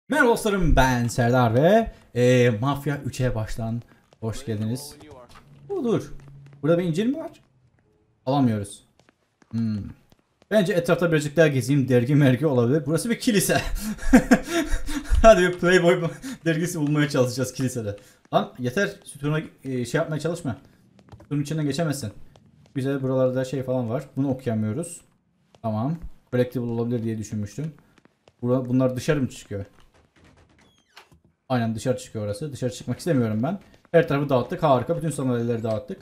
Merhaba dostlarım, ben Serdar ve Mafya 3'e baştan hoş geldiniz. Dur. Burada bir incir mi var? Alamıyoruz. Bence etrafta birazcık daha gezeyim. Dergi mergi olabilir. Burası bir kilise. Hadi bir Playboy dergisi bulmaya çalışacağız kilisede. Lan yeter, sütuna şey yapmaya çalışma. Sütunun içinden geçemezsin. Güzel, buralarda şey falan var. Bunu okuyamıyoruz. Tamam. Collectible olabilir diye düşünmüştüm. Bunlar dışarı mı çıkıyor? Aynen, dışarı çıkıyor orası. Dışarı çıkmak istemiyorum ben. Her tarafı dağıttık. Harika. Bütün sandalyeleri dağıttık.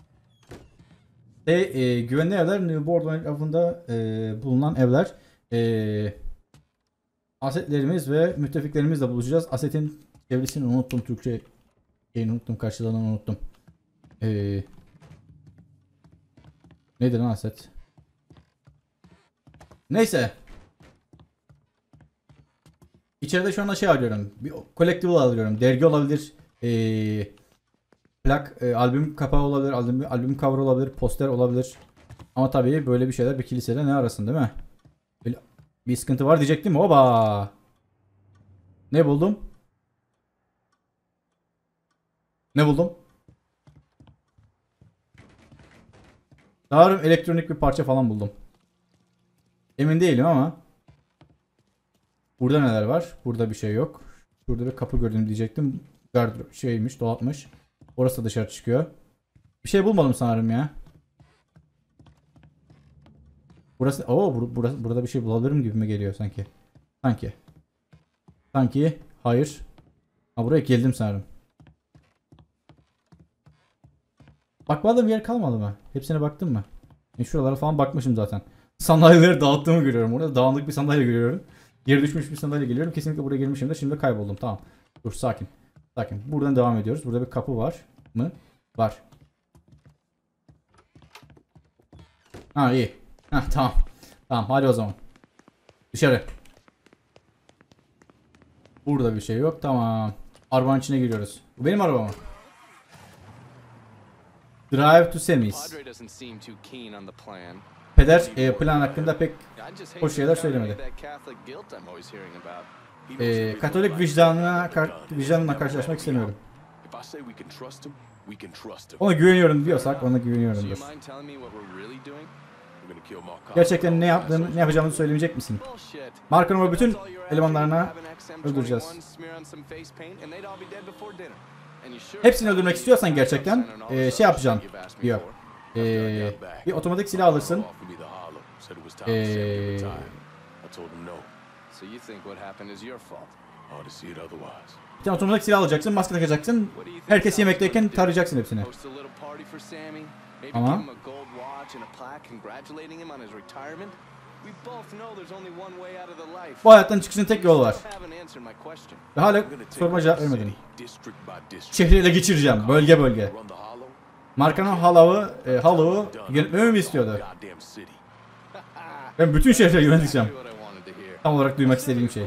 Güvenli evler. New Boardwalk etrafında bulunan evler. Asetlerimiz ve müttefiklerimizle buluşacağız. Asetin çevresini unuttum. Türkçe unuttum. Karşılığını unuttum. Neydi lan aset? Neyse. İçeride şu anda şey arıyorum. Bir collectible arıyorum. Dergi olabilir. Plak, albüm kapağı olabilir. Albüm cover olabilir. Poster olabilir. Ama tabii böyle bir şeyler bir kilisede ne arasın, değil mi? Böyle bir sıkıntı var diyecektim. Oba! Ne buldum? Ne buldum? Sanırım elektronik bir parça falan buldum. Emin değilim ama. Burada neler var? Burada bir şey yok. Şurada bir kapı gördüm diyecektim. Gardırop şeymiş, dolapmış. Orası da dışarı çıkıyor. Bir şey bulmadım sanırım ya. Burası, burada bir şey bulabilirim gibi mi geliyor sanki? Sanki hayır. Ha, buraya geldim sanırım. Bakmadığım yer kalmadı mı? Hepsine baktım mı? Şuralara falan bakmışım zaten. Sandalyeleri dağıttığımı görüyorum. Orada dağınık bir sandalye görüyorum. Yere düşmüş bir sandalye görüyorum. Kesinlikle buraya girmişimdir. Şimdi kayboldum. Tamam. Dur, sakin. Sakin. Buradan devam ediyoruz. Burada bir kapı var mı? Var. Ha, iyi. Ha, tamam. Tamam, hadi o zaman. Dışarı. Burada bir şey yok. Tamam. Arabanın içine giriyoruz. Bu benim arabam mı? Drive to Semis. Peder plan hakkında pek hoş şeyler söylemedi. Katolik vicdanına karşılaşmak istemiyorum. Ona güveniyorum diyorsak ona güveniyorumdur. Gerçekten ne yapacağımızı söylemeyecek misin? Mark'ın ve bütün elemanlarına öldüreceğiz. Hepsini öldürmek istiyorsan gerçekten şey yapacaksın diyor. Bir otomatik silah alırsın. Bir tane otomatik silah alacaksın, maske takacaksın. Herkes yemekteyken tarayacaksın hepsini. Ama bu hayattan çıkışın tek yolu var. Ve hala soruma cevap vermedim. Şehri ele geçireceğim, bölge bölge. Markanın Hollow'u yönetmemi mi istiyordu? Ben bütün şehre yöneteceğim. Tam olarak duymak istediğim şey.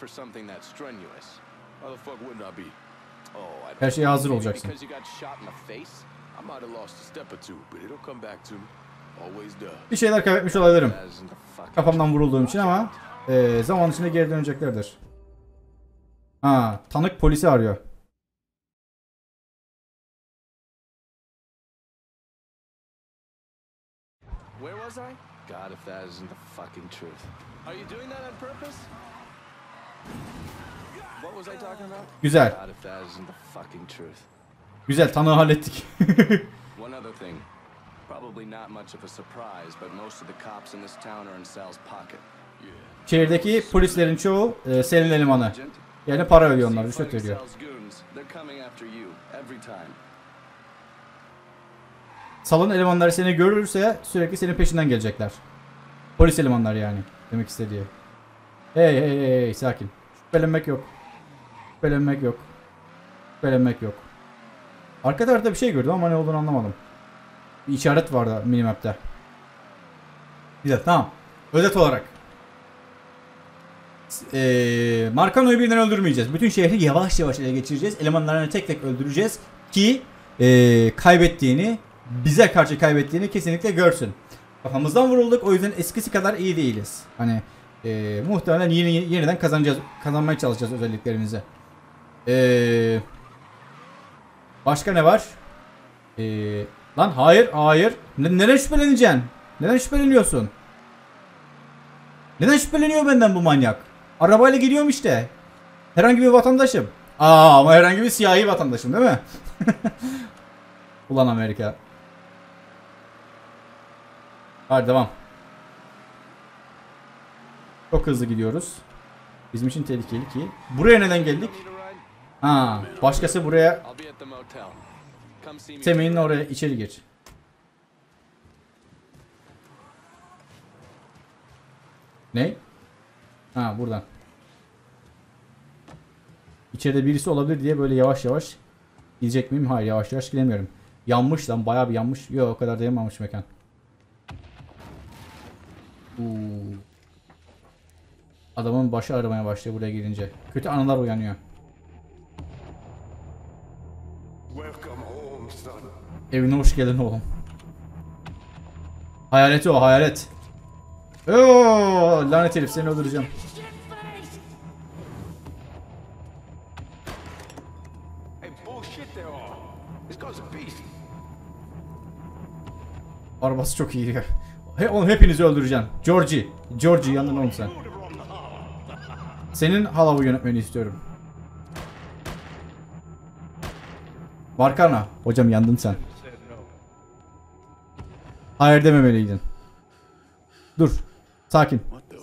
Her şeye hazır olacaksın. Bir şeyler kaybetmiş olabilirim. Kafamdan vurulduğum için ama zaman içinde geri döneceklerdir. Ha, tanık polisi arıyor. Where was I? God, if that isn't the fucking truth. Are you doing that on purpose? What was I talking about? Güzel. God, if that isn't the fucking truth. Güzel, tanığı hallettik. One other thing. Probably not much of a surprise, but most of the cops in this town are in Sal's pocket. Şehirdeki polislerin çoğu Sal'in elemanı. Yani para ödüyorlar, rüşvet veriyor. Sal'ın elemanları seni görürse sürekli senin peşinden gelecekler. Polis elemanlar yani demek istediği. Hey, sakin. Şüphelenmek yok. Şüphelenmek yok. Arka tarafta bir şey gördüm ama ne olduğunu anlamadım. Bir işaret vardı minimap'te. Güzel, tamam. Özet olarak. Marcano'yu birden öldürmeyeceğiz. Bütün şehri yavaş yavaş ele geçireceğiz. Elemanlarını tek tek öldüreceğiz ki kaybettiğini, bize karşı kaybettiğini kesinlikle görsün. Kafamızdan vurulduk, o yüzden eskisi kadar iyi değiliz. Hani Muhtemelen yeniden kazanmaya çalışacağız özelliklerimizi. Başka ne var? Lan hayır. Neden şüpheleneceksin? Neden şüpheleniyorsun? Neden şüpheleniyor benden bu manyak? Arabayla gidiyorum işte. Herhangi bir vatandaşım. Ama herhangi bir siyahi vatandaşım değil mi? Ulan Amerika. Hadi devam. Çok hızlı gidiyoruz. Bizim için tehlikeli ki. Buraya neden geldik? Başkası buraya. I'll be at the motel. Come see me. Semih'in oraya içeri gir. Ne? Buradan. İçeride birisi olabilir diye böyle yavaş yavaş gidecek miyim? Hayır, yavaş yavaş gidemiyorum. Yanmış lan, bayağı bir yanmış. Yok, o kadar da yanmamış mekan. Adamın başı ağrımaya başlıyor buraya gelince. Kötü anılar uyanıyor. Welcome home, son. Evine hoş geldin oğlum. Hayaleti o, hayalet. Lanet herif, seni öldüreceğim. Hey, bullshit they are. This goes a piece. Arabası çok iyi ya. Oğlum hepinizi öldüreceğim. Georgie yanından oğlum sen. Senin halavı yönetmeni istiyorum. Barkana. Hocam yandın sen. Hayır dememeliydin. Dur. Sakin.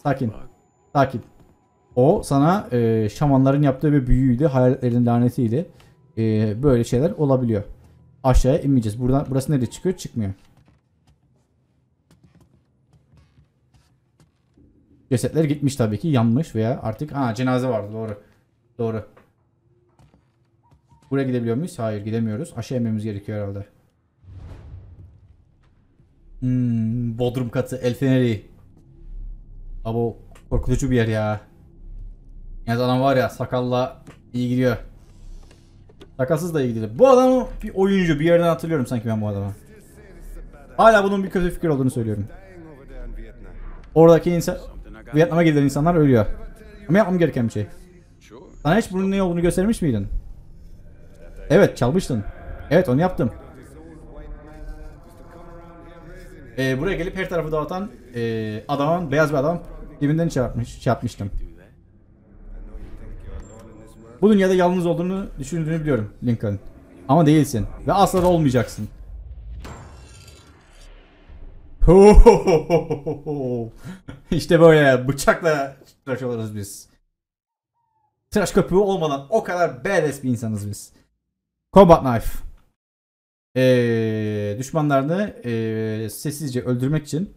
O sana şamanların yaptığı bir büyüydü. Hayaletlerin lanetiydi. Böyle şeyler olabiliyor. Aşağıya inmeyeceğiz. Burası nereye çıkıyor? Çıkmıyor. Cesetler gitmiş tabii ki. Yanmış veya artık... cenaze vardı. Doğru. Buraya gidebiliyor muyuz? Hayır, gidemiyoruz. Aşağı inmemiz gerekiyor herhalde. Bodrum katı. El Feneri. Abo, korkutucu bir yer ya. Yani adam var ya, sakalla iyi gidiyor. Sakalsız da iyi gidiyor. Bu adam bir oyuncu. Bir yerden hatırlıyorum sanki ben bu adamı. Hala bunun bir kötü fikir olduğunu söylüyorum. Oradaki insan... Vietnam'a giden insanlar ölüyor. Ama yapmam gereken bir şey. Sana hiç bunun ne olduğunu göstermiş miydin? Evet, çalmıştın. Evet, onu yaptım. Buraya gelip her tarafı dağıtan adamın, beyaz bir adam dibinden şey yapmıştım. Bu dünyada yalnız olduğunu düşündüğünü biliyorum Lincoln. Ama değilsin. Ve asla da olmayacaksın. İşte böyle bıçakla tıraş oluruz biz. Tıraş köpüğü olmadan o kadar badass bir insanız biz. Combat knife. Düşmanlarını sessizce öldürmek için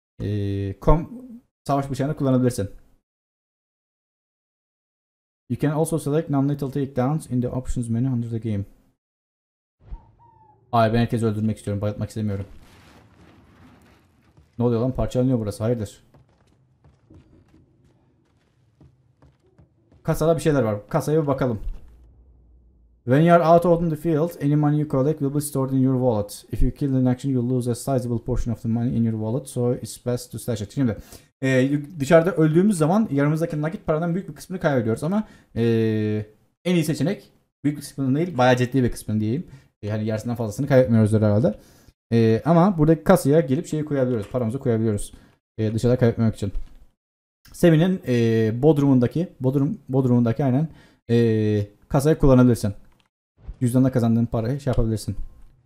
savaş bıçağını kullanabilirsin. You can also select non-lethal takedowns in the options menu under the game. Hayır, ben herkesi öldürmek istiyorum. Bayıltmak istemiyorum. Ne oluyor lan? Parçalanıyor burası. Hayırdır? Kasada bir şeyler var. Kasaya bir bakalım. When you are out on the field, any money you collect will be stored in your wallet. If you kill in action, you'll lose a sizable portion of the money in your wallet, so it's best to stash it. Şimdi dışarıda öldüğümüz zaman yanımızdaki nakit paradan büyük bir kısmını kaybediyoruz ama en iyi seçenek, büyük bir kısmını değil, bayağı ciddi bir kısmını diyeyim. Yani yarısından fazlasını kaybetmiyoruz herhalde. Ama buradaki kasaya gelip şeyi koyabiliyoruz, paramızı koyabiliyoruz. Dışarıda kaybetmemek için. Semin'in Bodrum'undaki aynen kasayı kullanabilirsin. Cüzdanla kazandığın parayı şey yapabilirsin.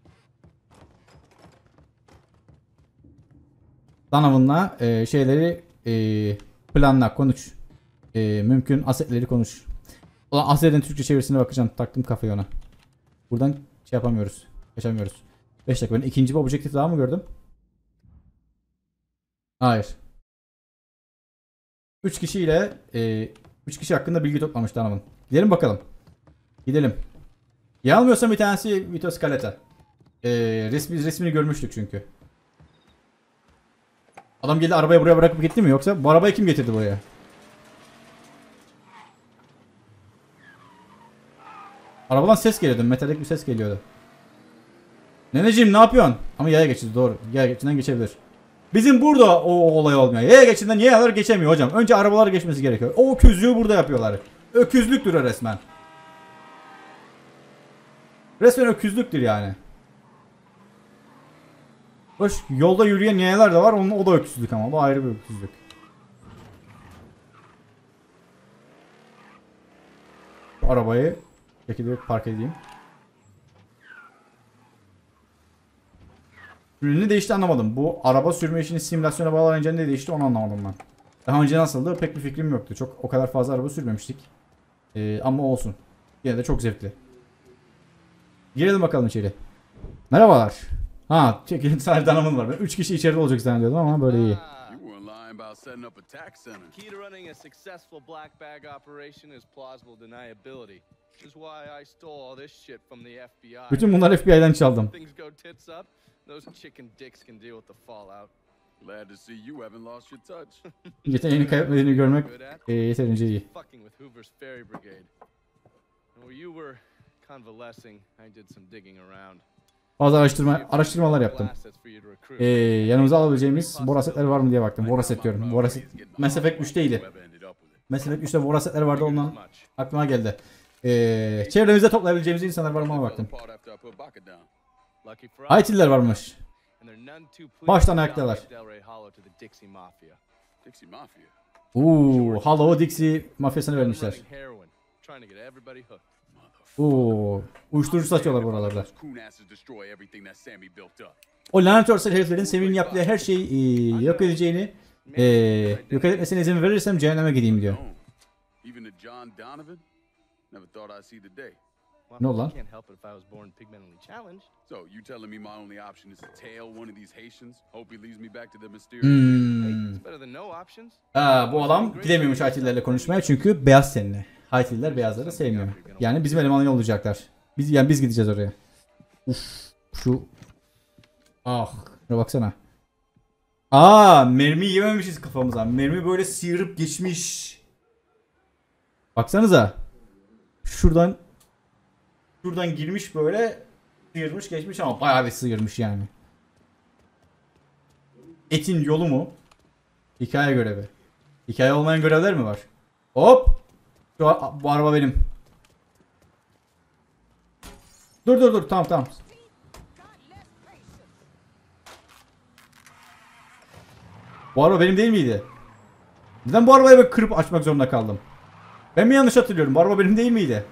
Donovan'la şeyleri planla, konuş. Mümkün asetleri konuş. Ulan asetin Türkçe çevirisine bakacağım. Taktım kafayı ona. Buradan şey yapamıyoruz. Geçemiyoruz. 5 dakika. Ben ikinci bir objektif daha mı gördüm? Hayır. 3 kişiyle 3 kişi hakkında bilgi toplamış Donovan. Gidelim bakalım. Gidelim. Yanılmıyorsam bir tanesi Vito Scaletta. Resmini görmüştük çünkü. Adam geldi arabayı buraya bırakıp gitti mi, yoksa bu arabayı kim getirdi buraya? Arabadan ses geliyordu. Metalik bir ses geliyordu. Neneciğim ne yapıyorsun? Ama yaya geçti, doğru. Yaya geçinden geçebilir. Bizim burada o olay olmuyor. Yaya geçinden yayalar geçemiyor hocam. Önce arabalar geçmesi gerekiyor. O öküzlüğü burada yapıyorlar. Öküzlüktür o resmen. Resmen öküzlüktür yani. Hoş, yolda yürüyen yayalar da var. O da öküzlük ama. Bu ayrı bir öküzlük. Bu arabayı bu şekilde park edeyim. Ne değişti anlamadım. Bu araba sürme işini simülasyona bağlanınca ne değişti onu anlamadım ben. Daha önce nasıldı pek bir fikrim yoktu. Çok o kadar fazla araba sürmemiştik. Ama olsun. Yine de çok zevkli. Girelim bakalım içeri. Merhabalar. Ha, çekilin sadece danamın var. Ben 3 kişi içeride olacak zannediyordum ama böyle iyi. You weren't lying about setting up a tax center. Key to running a successful black bag operation is plausible deniability. Which is why I stole all this shit from the FBI. Bütün bunları FBI'den çaldım. Things go tits up, those chicken dicks can deal with the fallout. Glad to see you haven't lost your touch. Yeteneğini kaybetmediğini görmek yeterince iyi. Fucking with Hoover's Ferry Brigade. And while you were convalescing, I did some digging around. Bazı araştırmalar yaptım. Yanımıza alabileceğimiz Vorasetler var mı diye baktım. Voraset diyorum. Voraset. Mass Effect 3'teydi. Mass Effect 3'te Vorasetler vardı, ondan aklıma geldi. Çevremizde toplayabileceğimiz insanlar var mı ona baktım. Haitililer varmış. Baştan ayaktalar. Hollow Dixie mafyasını vermişler. Uyuşturucu satıyorlar buralarda. O lanet örsel heriflerin Sammy'nin yaptığı her şeyi yok edeceğini, yok etmesine izin verirsem cehenneme gideyim diyor. Ne oldu lan? Bu adam gidemiyormuş Haitililerle konuşmaya çünkü beyaz tenli. Haitililer beyazları sevmiyor. Yani bizim elemanı olacaklar. Biz gideceğiz oraya. Şu. Şuna baksana. Mermi yememişiz kafamıza. Mermi böyle sıyırıp geçmiş. Baksanıza. Şuradan girmiş böyle sıyırmış geçmiş ama bayağı bir sıyırmış yani. Etin yolu mu? Hikaye görevi. Hikaye olmayan görevler mi var? Hop. Bu araba benim. Dur tamam. Bu araba benim değil miydi? Neden bu arabayı böyle kırıp açmak zorunda kaldım? Ben mi yanlış hatırlıyorum? Bu araba benim değil miydi?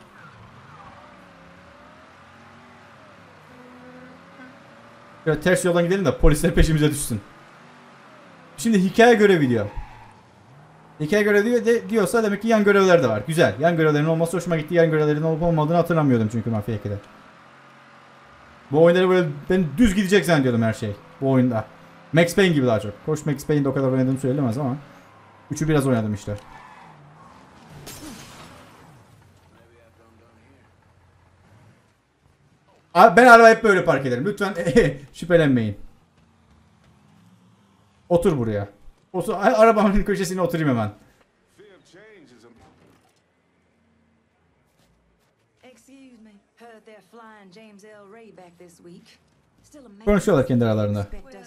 Şöyle ters yoldan gidelim de polisler peşimize düşsün. Şimdi hikaye görevi diyor. Hikaye görevi diyorsa demek ki yan görevler de var. Güzel. Yan görevlerin olması hoşuma gitti. Yan görevlerin olup olmadığını hatırlamıyordum çünkü Mafya 2'de. Bu oyunları böyle ben düz gidecek zannediyordum her şey. Bu oyunda. Max Payne gibi daha çok. Hoş Max Payne'de o kadar oynadığım söylemez ama. 3'ü biraz oynadım işte. Ben arabayı hep böyle park ederim. Lütfen şüphelenmeyin. Otur buraya. Arabanın köşesine oturayım hemen. Konuşuyorlar kendi aralarında.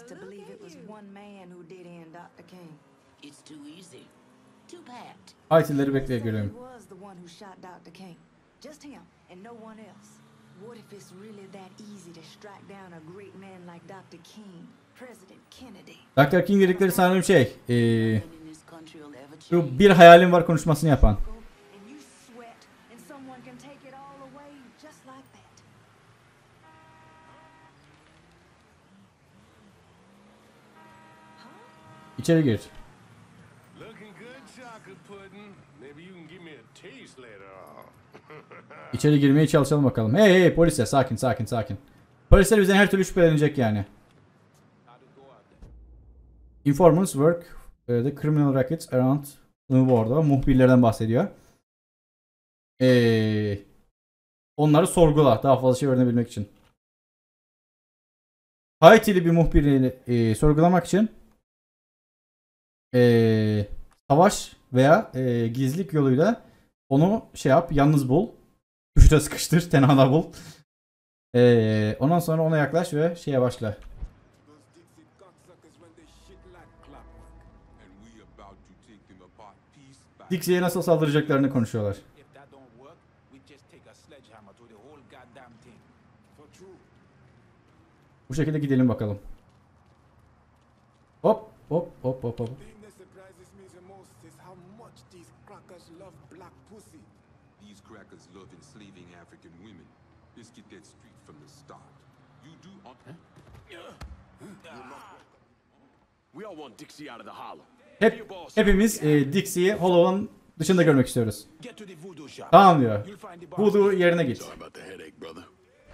Haitilileri bekleye görelim. What if it's really that easy to strike down a great man like Dr. King, President Kennedy? Dr. King dedikleri sanırım şey, şu bir hayalim var konuşmasını yapan. İçeri gir. İçeri girmeye çalışalım bakalım. Hey polisler sakin. Polisler bizden her türlü şüphelenecek yani. Informants work the criminal rackets around New World'a muhbirlerden bahsediyor. Onları sorgula daha fazla şey öğrenebilmek için. Haitili bir muhbiri sorgulamak için savaş veya gizlilik yoluyla onu yalnız bul. Köşede sıkıştır, tenhada bul. Ondan sonra ona yaklaş ve başla. Dixie'ye nasıl saldıracaklarını konuşuyorlar. If that don't work, we just take a sledgehammer to the whole goddamn thing. For true. Bu şekilde gidelim bakalım. Hop hop hop hop hop. The thing that surprises me the most is how much these crackers love black pussy. These crackers love enslaving African women. Let's get that straight from the start. You do on... We all want Dixie out of the hollow. Hepimiz Dixie'yi Hollow'un dışında görmek istiyoruz. Get to the voodoo shop. Tamam diyor. You'll find the Voodoo yerine git. Sorry about the headache, brother.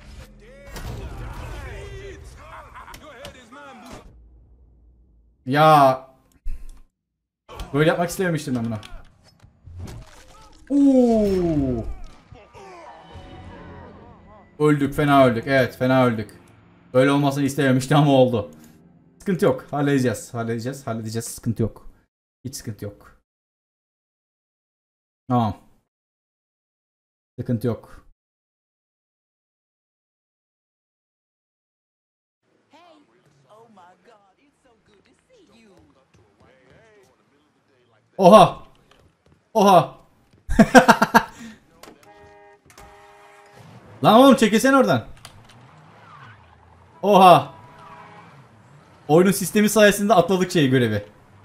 Ya böyle yapmak istememiştim ben buna. Oo. Öldük, fena öldük. Evet, fena öldük. Böyle olmasını istememiştim ama oldu. Sıkıntı yok. Halledeceğiz. Sıkıntı yok. Hiç sıkıntı yok. Tamam. Sıkıntı yok. Oha! Oha! Lan oğlum çekilsene oradan. Oha! Oyunun sistemi sayesinde atladık görevi.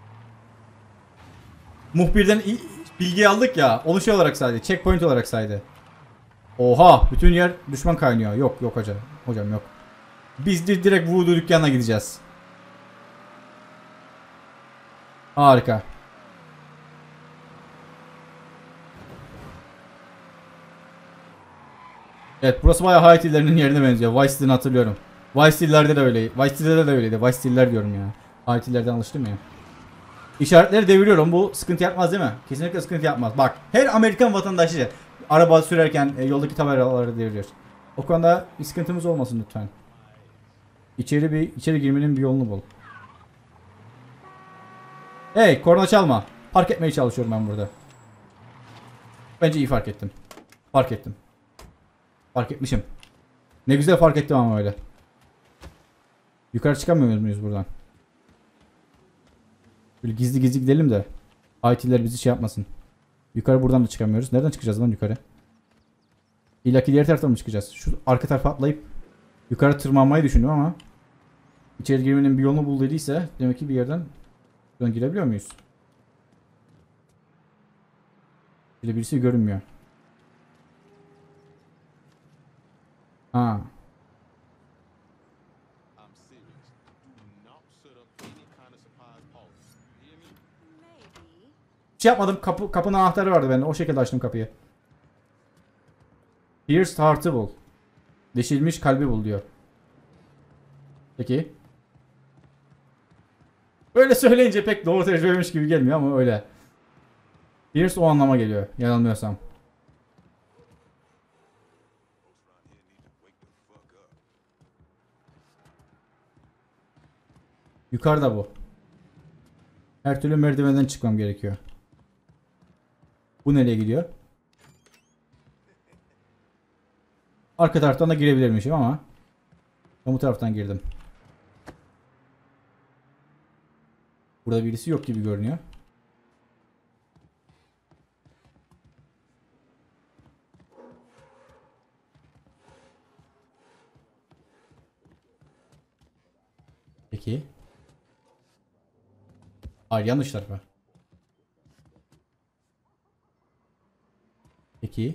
Muhbirden bilgi aldık ya. Onu şey olarak saydı. Checkpoint olarak saydı. Oha! Bütün yer düşman kaynıyor. Yok hocam. Hocam yok. Biz de direkt Voodoo dükkanına gideceğiz. Harika. Evet, burası bayağı Haiti'lerinin yerine benziyor. Vice City'ni hatırlıyorum. Vice City'lerde de öyleydi. Vice City'de de öyleydi. Vice City'ler diyorum ya. Haiti'lerden alıştım ya. İşaretleri deviriyorum. Bu sıkıntı yapmaz değil mi? Kesinlikle sıkıntı yapmaz. Bak, her Amerikan vatandaşı araba sürerken yoldaki tabelaları deviriyor. O konuda bir sıkıntımız olmasın lütfen. İçeri girmenin bir yolunu bul. Hey, korna çalma. Park etmeye çalışıyorum ben burada. Bence iyi fark ettim. Fark etmişim. Ne güzel fark ettim ama öyle. Yukarı çıkamıyor muyuz buradan? Böyle gizli gidelim de IT'ler bizi şey yapmasın. Yukarı buradan da çıkamıyoruz. Nereden çıkacağız lan yukarı? İlla ki diğer taraftan mı çıkacağız? Şu arka tarafa atlayıp yukarı tırmanmayı düşündüm ama içeri girmenin bir yolunu bulduysa demek ki bir yerden buradan girebiliyor muyuz? Böyle birisi görünmüyor. Ha. Şey yapmadım. Kapının anahtarı vardı bende. O şekilde açtım kapıyı. Pierced heart'ı bul. Deşilmiş kalbi bul diyor. Peki. Böyle söyleyince pek doğru tecrübeymiş gibi gelmiyor ama öyle. Pierced o anlama geliyor. Yanılmıyorsam. Yukarıda bu. Her türlü merdivenden çıkmam gerekiyor. Bu nereye gidiyor? Arka taraftan da girebilirmişim ama ben bu taraftan girdim. Burada birisi yok gibi görünüyor. Peki. Hayır, yanlış tarafa. Peki.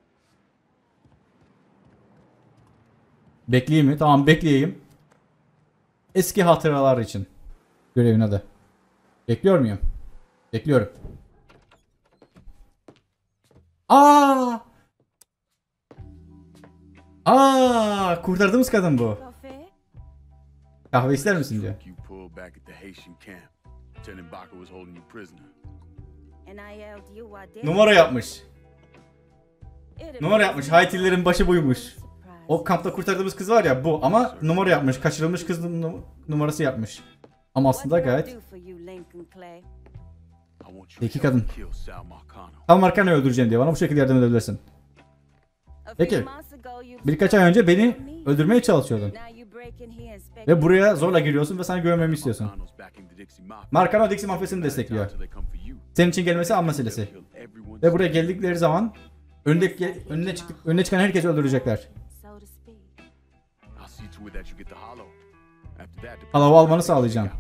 Bekleyeyim mi? Tamam, bekleyeyim. Eski hatıralar için. Görevin adı. Bekliyor muyum? Bekliyorum. Aa! Kurtardığımız kadın bu. Kahve ister misin diyor. You pulled back at the Haitian camp. Lieutenant Baca was holding you prisoner. Numara yapmış. Numara yapmış. Haitilerin başı buymuş. O kampta kurtardığımız kız var ya, bu, ama numara yapmış. Kaçırılmış kızın numarası yapmış. Ama aslında gayet zeki kadın. Sal Marcano'yu öldüreceğim diye bana bu şekilde yardım edebilirsin. Peki. Birkaç ay önce beni öldürmeye çalışıyordun. Ve buraya zorla giriyorsun ve sana güvenmemi istiyorsun. Marcano Dixie mafyasını destekliyor. Senin için gelmesi an meselesi. Kill everyone. Ve buraya geldikleri zaman önüne çıkan herkesi öldürecekler. So to speak. I'll see to it that you get the hollow. After that, the Halavu almanı sağlayacağım.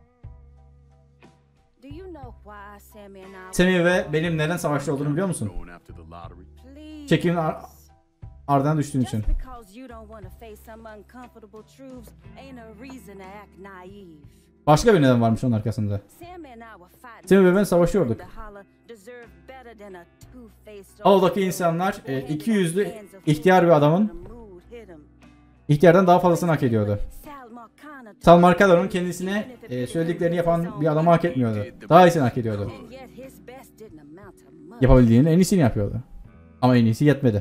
Do you know why Sammy and I Semih ve benim neden savaşta olduğunu biliyor musun? going after the lottery. please? Çekimin ardından düştüğün için. Just because you don't want to face some uncomfortable truths ain't a reason to act naive. Başka bir neden varmış onun arkasında. Sammy and I were fighting. Semih ve ben savaşıyorduk. The holler deserved better than a two-faced Avdaki insanlar iki yüzlü ihtiyar bir adamın ihtiyardan daha fazlasını hak ediyordu. Sal Marcado'nun kendisine söylediklerini yapan bir adamı hak etmiyordu. Daha iyisini hak ediyordu. Yapabildiğinin en iyisini yapıyordu. Ama en iyisi yetmedi.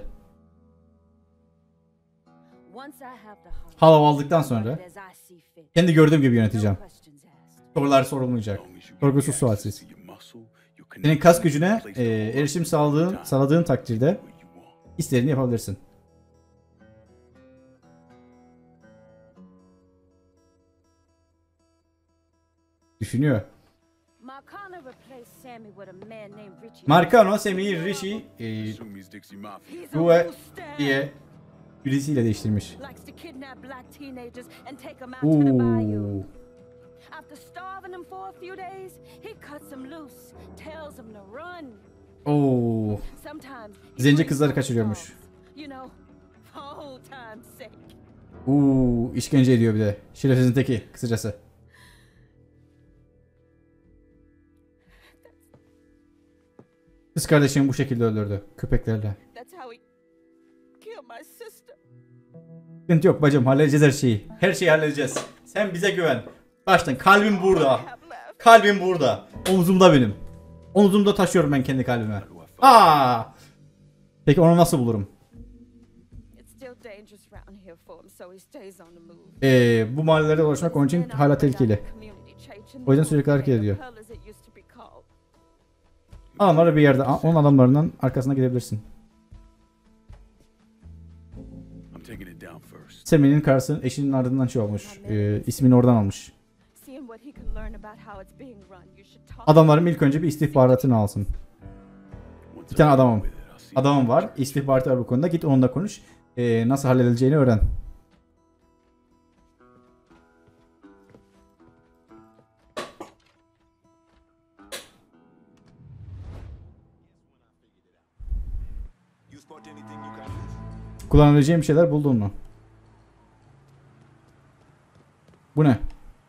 Halav aldıktan sonra kendi gördüğüm gibi yöneteceğim. Sorular sorulmayacak. Sorgusuz sualsiz. Senin kas gücüne erişim sağladığın takdirde istediğini yapabilirsin. Düşünüyor. Marcano, Semih'i Rishi, Assume he's Dixie Mafia. Due diye birisiyle değiştirmiş. Oooo. After starving him for a few days, he cuts him loose, tells him to run. Oo. Sometimes Zenci kızları kaçırıyormuş. You know, for old time's sake. İşkence ediyor bir de. Şerefsizin teki kısacası. Kız kardeşimi bu şekilde öldürdü. Köpeklerle. That's how he killed my sister. Sıkıntı yok bacım, halledeceğiz her şeyi. Her şeyi halledeceğiz. Sen bize güven. Baştan kalbim burada. Kalbim burada. Omzumda benim. Omzumda taşıyorum ben kendi kalbimi. Aa! Peki onu nasıl bulurum? Bu mahallelerde dolaşmak onun için hala tehlikeli. O yüzden sürekli hareket ediyor. Adamları bir yerde, onun adamlarının arkasına gidebilirsin. I'm taking it down first. Semih'in karısı eşinin ardından şey olmuş. İsmini oradan almış. Adamların ilk önce bir istihbaratını alsın. Bir tane adamım var. İstihbaratı var bu konuda. Git onunla konuş. Nasıl halledileceğini öğren. Kullanabileceğim şeyler buldun mu? Bu ne?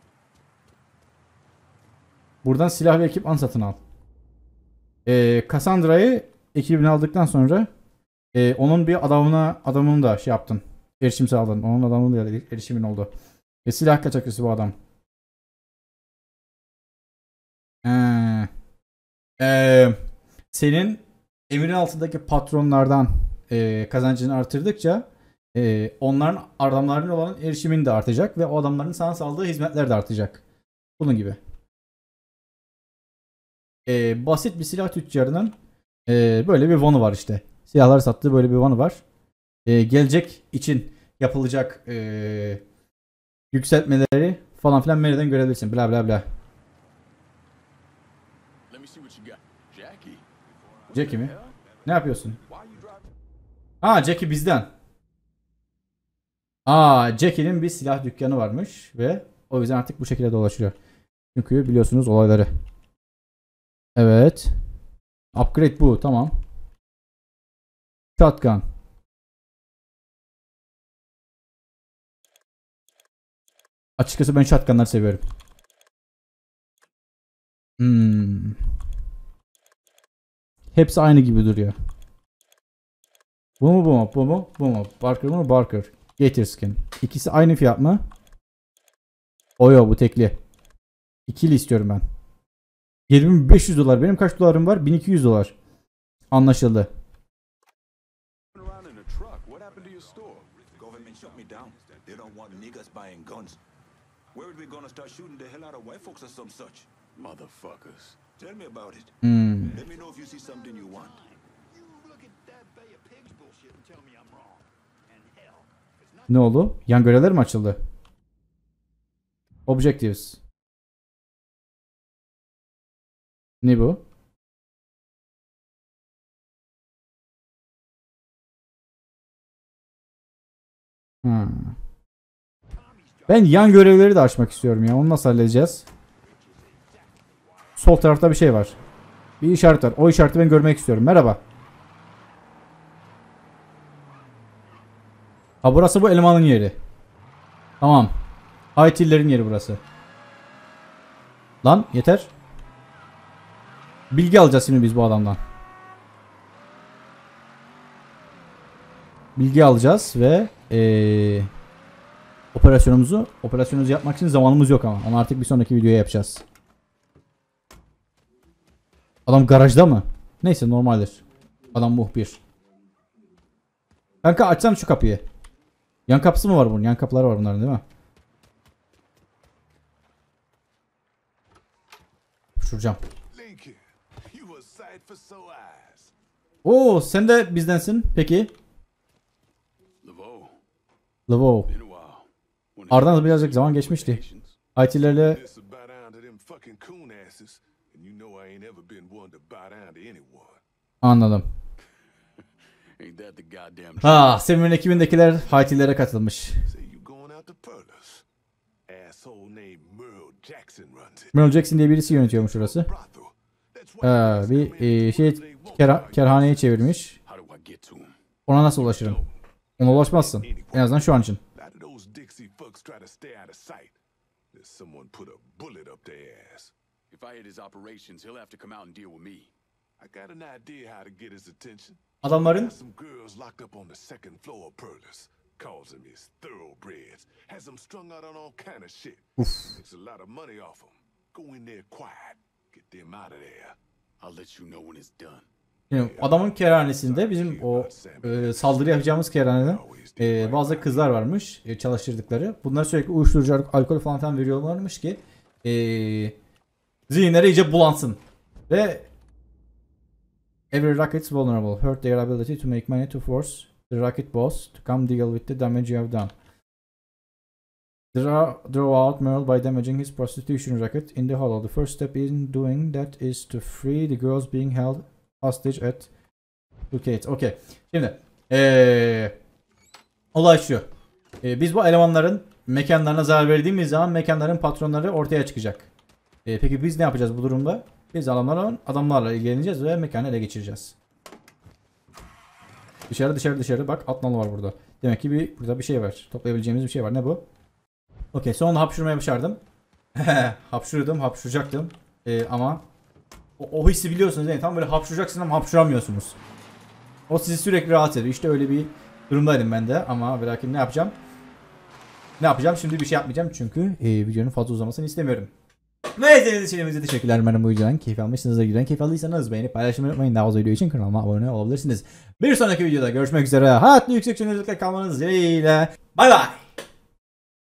Buradan silah ve ekipman satın al. Cassandra'yı ekibine aldıktan sonra onun bir adamını da şey yaptın. Erişim sağladın. Onun adamının da erişimin oldu. Silah kaçakçısı bu adam. Senin emrin altındaki patronlardan kazancını artırdıkça onların adamlarının olan erişimin de artacak ve o adamların sana sağladığı hizmetler de artacak. Bunun gibi. Basit bir silah tüccarının böyle bir vanı var işte. Silahlar sattığı böyle bir vanı var. Gelecek için yapılacak yükseltmeleri falan filan menüden görebilirsin. Bla bla bla. Let me see what you got. Jackie. Jackie mi? Ne yapıyorsun? Jackie bizden. Jackie'nin bir silah dükkanı varmış ve o yüzden artık bu şekilde dolaşıyor. Çünkü biliyorsunuz olayları. Evet. Upgrade bu. Tamam. Shotgun. Açıkçası ben shotgunları seviyorum. Hepsi aynı gibi duruyor. Bu mu bu mu? Bu mu? Bu mu? Barker mı? Barker. Gator skin. İkisi aynı fiyat mı? Yo bu tekli. İkili istiyorum ben. 7500 dolar. Benim kaç dolarım var? 1200 dolar. Anlaşıldı. Around in a truck. What happened to your store? Government shut me down. They don't want niggas buying guns. Where are we gonna start shooting the hell out of white folks or some such? Motherfuckers. Tell me about it. Let me know if you see something you want. Ne oldu? Yan görevler mi açıldı? Objectives. Ne bu? Ben yan görevleri de açmak istiyorum ya. Onu nasıl halledeceğiz? Sol tarafta bir şey var. Bir işaret var. O işareti ben görmek istiyorum. Merhaba. Ha, burası bu elemanın yeri. Tamam. IT'lerin yeri burası. Lan yeter. Bilgi alacağız şimdi biz bu adamdan. Bilgi alacağız ve operasyonumuzu yapmak için zamanımız yok ama. Onu artık bir sonraki videoya yapacağız. Adam garajda mı? Neyse normaldir. Adam muhbir. Kanka açsana şu kapıyı. Yan kapısı mı var bunun? Yan kapıları var bunların değil mi? Şuracağım. Oo, sen de bizdensin. Peki. Laveau. Aradan birazcık zaman geçmişti. IT'lerle anladım. Ha, Samuel'in ekibindekiler IT'lere katılmış. Merle Jackson diye birisi yönetiyormuş orası. Bir kerhaneye çevirmiş. Ona nasıl ulaşırım? Ona ulaşmazsın. En azından şu an için. Adamların yani adamın kerhanesinde bizim o saldırı yapacağımız kerhanede bazı kızlar varmış çalıştırdıkları. Bunlar sürekli uyuşturucu, alkol falan veriyorlarmış ki zihinleri iyice bulansın. Ve every rocket's vulnerable. Hurt their ability to make money to force the rocket boss to come deal with the damage you have done. Draw out Merle by damaging his prostitution racket in the hollow. The first step in doing that is to free the girls being held hostage at Ducates. Okay. Şimdi olay şu. Biz bu elemanların mekanlarına zarar verdiğimiz zaman mekanların patronları ortaya çıkacak. Peki biz ne yapacağız bu durumda? Biz adamlarla ilgileneceğiz ve mekanı ele geçireceğiz. Dışarı. Bak atnalı var burada. Demek ki burada bir şey var. Toplayabileceğimiz bir şey var. Ne bu? Okey, sonunda hapşurmaya başardım. Hapşuracaktım. Ama o hissi biliyorsunuz değil mi? Tam böyle hapşuracaksın ama hapşuramıyorsunuz. O sizi sürekli rahatsız ediyor. İşte öyle bir durumdaydım ben de ama lakin ne yapacağım? Şimdi bir şey yapmayacağım çünkü videonun fazla uzamasını istemiyorum. Ve izlediğiniz için teşekkürler. Umarım bu videodan keyif almışsınızdır. Keyif aldıysanız beğenip paylaşmayı unutmayın. Daha fazla video için kanalıma abone olabilirsiniz. Bir sonraki videoda görüşmek üzere. Hayatlı yüksek çözünürlükle kalmanız dileğiyle. Bay bay.